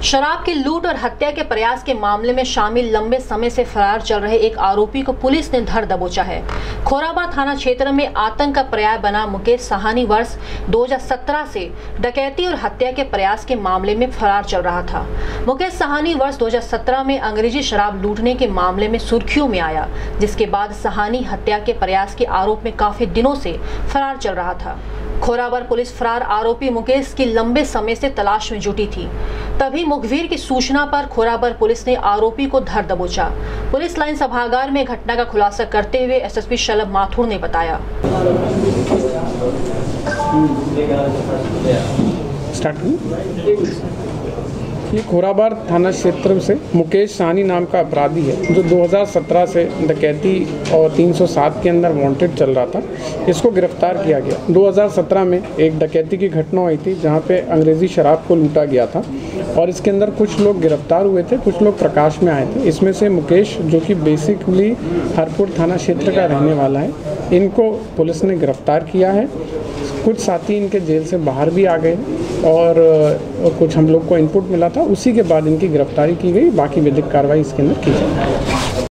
शराब की लूट और हत्या के प्रयास के मामले में शामिल लंबे समय से फरार चल रहे एक आरोपी को पुलिस ने धर दबोचा है। खोराबार थाना क्षेत्र में आतंक का पर्याय बना मुकेश साहनी वर्ष 2017 से डकैती और हत्या के प्रयास के मामले में फरार चल रहा था। मुकेश साहनी वर्ष 2017 में अंग्रेजी शराब लूटने के मामले में सुर्खियों में आया, जिसके बाद साहनी हत्या के प्रयास के आरोप में काफी दिनों से फरार चल रहा था। खोराबार पुलिस फरार आरोपी मुकेश की लंबे समय से तलाश में जुटी थी। तभी मुखबिर की सूचना पर खोराबार पुलिस ने आरोपी को धर दबोचा। पुलिस लाइन सभागार में घटना का खुलासा करते हुए एसएसपी शलभ माथुर ने बताया। ये खोराबार थाना क्षेत्र से मुकेश साहनी नाम का अपराधी है, जो 2017 से डकैती और 307 के अंदर वांटेड चल रहा था। इसको गिरफ्तार किया गया। 2017 में एक डकैती की घटना हुई थी, जहां पे अंग्रेज़ी शराब को लूटा गया था और इसके अंदर कुछ लोग गिरफ्तार हुए थे, कुछ लोग प्रकाश में आए थे। इसमें से मुकेश, जो कि बेसिकली हरपुर थाना क्षेत्र का रहने वाला है, इनको पुलिस ने गिरफ्तार किया है। कुछ साथी इनके जेल से बाहर भी आ गए और कुछ हम लोग को इनपुट मिला था, उसी के बाद इनकी गिरफ्तारी की गई। बाकी विधिक कार्रवाई इसके अंदर की जाएगी।